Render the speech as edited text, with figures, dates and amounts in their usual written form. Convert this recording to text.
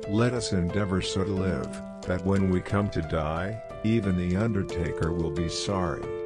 Let us endeavor so to live, that when we come to die, even the undertaker will be sorry.